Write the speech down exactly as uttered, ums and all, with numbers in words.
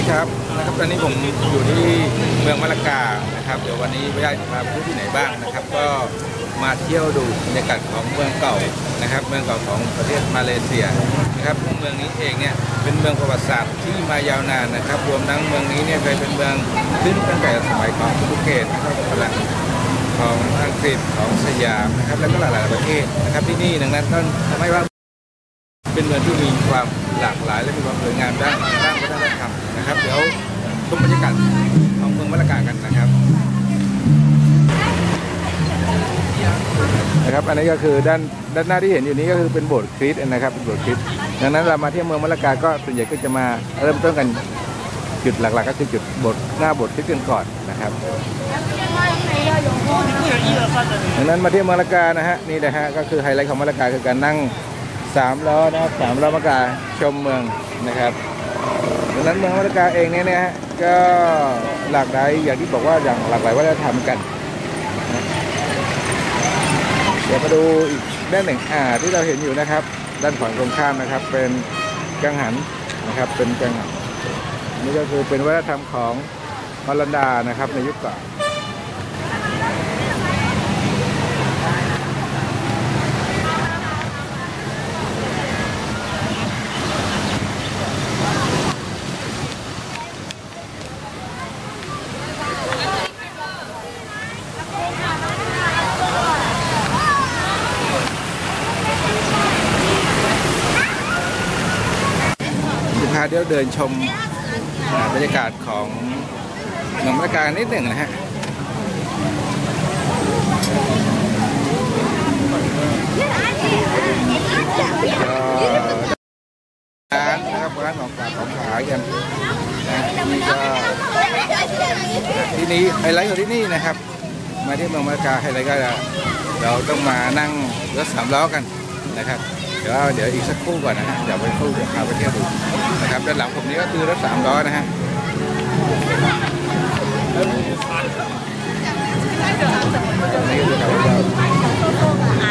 ครับนะครับตอนนี้ผมอยู่ที่เมืองมะละกานะครับเดี๋ยววันนี้ไม่ได้จะพาไปที่ไหนบ้างนะครับก็มาเที่ยวดูบรรยากาศของเมืองเก่านะครับเมืองเก่าของประเทศมาเลเซียนะครับเมืองนี้เองเนี่ยเป็นเมืองประวัติศาสตร์ที่มายาวนานนะครับรวมทั้งเมืองนี้เนี่ยเคยเป็นเมืองขึ้นตั้งแต่สมัยของโปรตุเกสนะครับฝรั่งของอังกฤษของสยามนะครับแล้วก็หลายๆประเทศนะครับที่นี่ดังนั้นต้นทำให้ว่าเป็นเมืองที่มีความหลากหลายและมีความสวยงามด้านด้านวัฒนธรรมนะครับเดี๋ยวชมบรรยากาศของเมืองมะละกากันนะครับนะครับอันนี้ก็คือด้านด้านหน้าที่เห็นอยู่นี้ก็คือเป็นโบสถ์คริสต์นะครับเป็นโบสถ์คริสต์ดังนั้นเรามาที่เมืองมะละกาก็ส่วนใหญ่ก็จะมาเริ่มต้นกันจุดหลักๆก็คือจุดโบสถ์หน้าโบสถ์คริสต์กันก่อนนะครับดังนั้นมาที่เมืองมะละกานะฮะนี่นะฮะก็คือไฮไลท์ของมะละกาคือการนั่งสามล้อนะครับสามล้อมะละกาชมเมืองนะครับดังนั้นเมืองมะละกาเองเนี่ยนะฮะก็หลากหลายอย่างที่บอกว่าอย่างหลากหลายวัฒนธรรมกันเดี๋ยวมาดูอีกด้านหนึ่งอ่าที่เราเห็นอยู่นะครับด้านฝั่งตรงข้ามนะครับเป็นกังหันนะครับเป็นกังหันนี่ก็คือเป็นวัฒนธรรมของฮอลันดานะครับในยุคก่อนพาเดี๋ยวเดินชมบรรยากาศของเมืองมะละกานิดหนึ่งนะฮะร้านนะครับร้านของฝากของขายกันนะนี่ก็ที่นี้ไฮไลท์ของที่นี่นะครับมาที่เมืองมะละกาไฮไลท์ก็เราต้องมานั่งรถสามล้อกันนะครับเดี๋ยวเดี๋ยวอีกสักครู่ก่อนนะฮะเดี๋ยวไปครู่เดี๋ยวพาไปเที่ยวดูนะครับด้านหลังผมนี้ก็คือรถสามล้อนะฮะนี่คือเรา